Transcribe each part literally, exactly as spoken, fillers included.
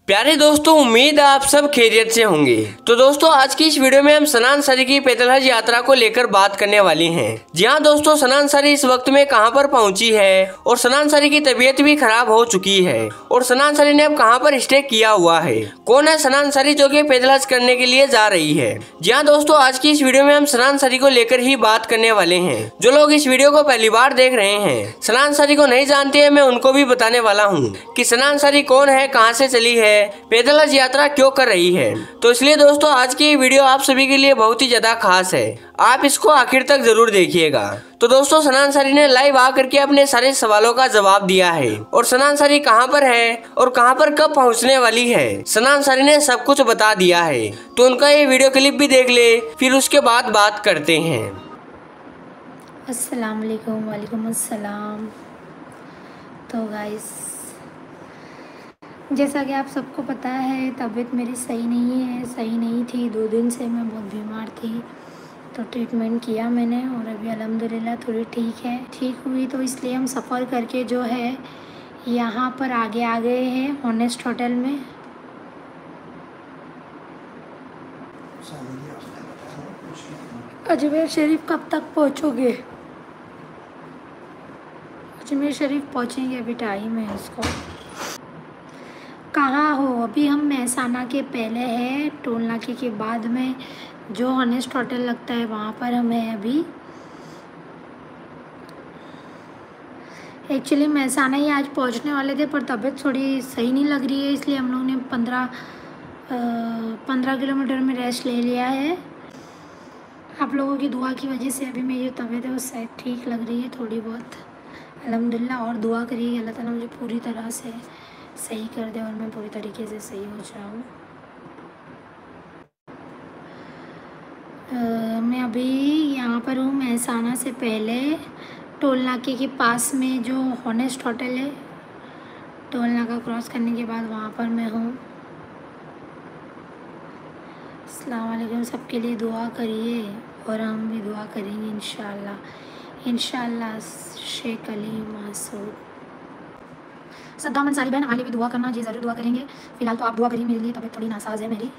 प्यारे दोस्तों, उम्मीद है आप सब खैरियत से होंगे। तो दोस्तों, आज की इस वीडियो में हम सना अंसारी की पैदल हज यात्रा को लेकर बात करने वाली हैं। जी हाँ दोस्तों, सना अंसारी इस वक्त में कहां पर पहुंची है और सना अंसारी की तबीयत भी खराब हो चुकी है और सना अंसारी ने अब कहां पर स्टे किया हुआ है। कौन है सना अंसारी जो कि पैदल हज करने के लिए जा रही है। जी हाँ दोस्तों, आज की इस वीडियो में हम सना अंसारी को लेकर ही बात करने वाले हैं। जो लोग इस वीडियो को पहली बार देख रहे हैं, सना अंसारी को नहीं जानते हैं, मैं उनको भी बताने वाला हूँ कि सना अंसारी कौन है, कहाँ से चली है, पैदल हज यात्रा क्यों कर रही है। तो इसलिए दोस्तों, आज की वीडियो आप सभी के लिए बहुत ही ज्यादा खास है। आप इसको आखिर तक जरूर देखिएगा। तो दोस्तों, सना अंसारी ने लाइव आकर के अपने सारे सवालों का जवाब दिया है और सना अंसारी कहां पर है और कहां पर कब पहुंचने वाली है, सना अंसारी ने सब कुछ बता दिया है। तो उनका ये वीडियो क्लिप भी देख ले, फिर उसके बाद बात करते हैं। अस्सलाम वालेकुम। वालेकुम अस्सलाम। तो गाइस, जैसा कि आप सबको पता है, तबीयत मेरी सही नहीं है, सही नहीं थी। दो दिन से मैं बहुत बीमार थी, तो ट्रीटमेंट किया मैंने और अभी अल्हम्दुलिल्लाह थोड़ी ठीक है, ठीक हुई। तो इसलिए हम सफ़र करके जो है यहाँ पर आगे आ गए हैं हॉनेस्ट होटल में। अजमेर शरीफ कब तक पहुँचोगे? अजमेर शरीफ पहुँचेंगे, अभी टाइम है इसको। कहाँ हो? अभी हम महसाना के पहले है, टोल नाके के बाद में जो हॉनेस्ट होटल लगता है वहाँ पर हम हैं अभी। एक्चुअली महसाना ही आज पहुँचने वाले थे, पर तबीयत थोड़ी सही नहीं लग रही है, इसलिए हम लोगों ने पंद्रह पंद्रह किलोमीटर में रेस्ट ले लिया है। आप लोगों की दुआ की वजह से अभी मेरी जो तबीयत है वो शायद ठीक लग रही है थोड़ी बहुत, अल्हम्दुलिल्लाह। और दुआ करिए अल्लाह ताला मुझे पूरी तरह से सही कर दे और मैं पूरी तरीके से सही हो जाऊँ। मैं अभी यहाँ पर हूँ महसाना से पहले, टोल नाके के पास में जो हॉनेस्ट होटल है, टोल नाका क्रॉस करने के बाद वहाँ पर मैं हूँ। अस्सलाम वालेकुम। सबके लिए दुआ करिए और हम भी दुआ करेंगे इंशाअल्लाह इंशाअल्लाह। शेख अली मासूद, सद्दाम अंसारी बहन, आगे भी दुआ करना जी, ज़रूर दुआ करेंगे। फिलहाल तो आप दुआ करिए मेरे लिए, तबीयत थोड़ी नासाज है मेरी।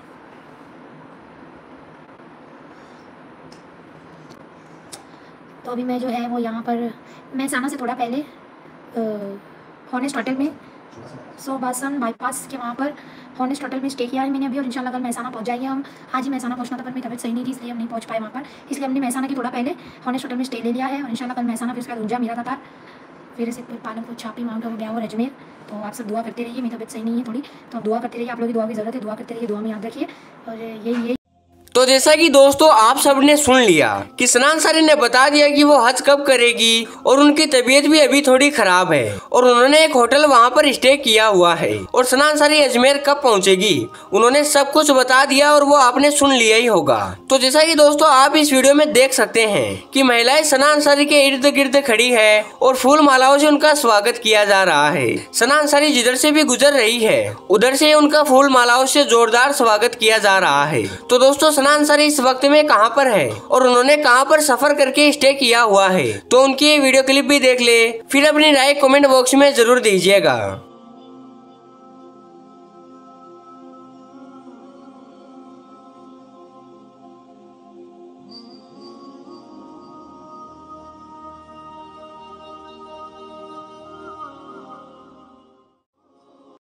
तो अभी मैं जो है वो यहाँ पर महसाना से थोड़ा पहले हॉनेस्ट होटल में सोबासन बाईपास के वहाँ पर हॉनेस्ट होटल में स्टे किया है मैंने अभी, और इंशाल्लाह कल महसाना पहुँच जाएंगे हम। आज ही महसाना पहुँचना था, पर मेरी तबीयत सही नहीं थी, इसलिए हम नहीं पहुँच पाए वहाँ पर। इसलिए हमने महसाना के थोड़ा पहले हॉनेस्ट होटल में स्टे ले लिया है और इंशाल्लाह कल महसाना, फिर उसके बाद ऊंझा मीरा था, फिर से पालनपुर, छापी, माउंट आबू, ब्यावर, अजमेर। तो आप सब दुआ करते रहिए, मेरी तबीयत सही नहीं है थोड़ी, तो आप दुआ करते रहिए। आप लोगों की दुआ की ज़रूरत है, दुआ करते रहिए, दुआ में याद रखिए। और यही यही तो जैसा कि दोस्तों आप सबने सुन लिया कि सना अंसारी ने बता दिया कि वो हज कब करेगी और उनकी तबीयत भी अभी थोड़ी खराब है और उन्होंने एक होटल वहां पर स्टे किया हुआ है और सना अंसारी अजमेर कब पहुंचेगी उन्होंने सब कुछ बता दिया और वो आपने सुन लिया ही होगा। तो जैसा कि दोस्तों आप इस वीडियो में देख सकते हैं कि महिलाएं सना अंसारी के इर्द गिर्द खड़ी है और फूल मालाओं से उनका स्वागत किया जा रहा है। सना अंसारी जिधर से भी गुजर रही है उधर से उनका फूल मालाओं से जोरदार स्वागत किया जा रहा है। तो दोस्तों, सना अंसारी इस वक्त में कहां पर है और उन्होंने कहां पर सफर करके स्टे किया हुआ है, तो उनकी वीडियो क्लिप भी देख ले, फिर अपनी राय कमेंट बॉक्स में जरूर दीजिएगा।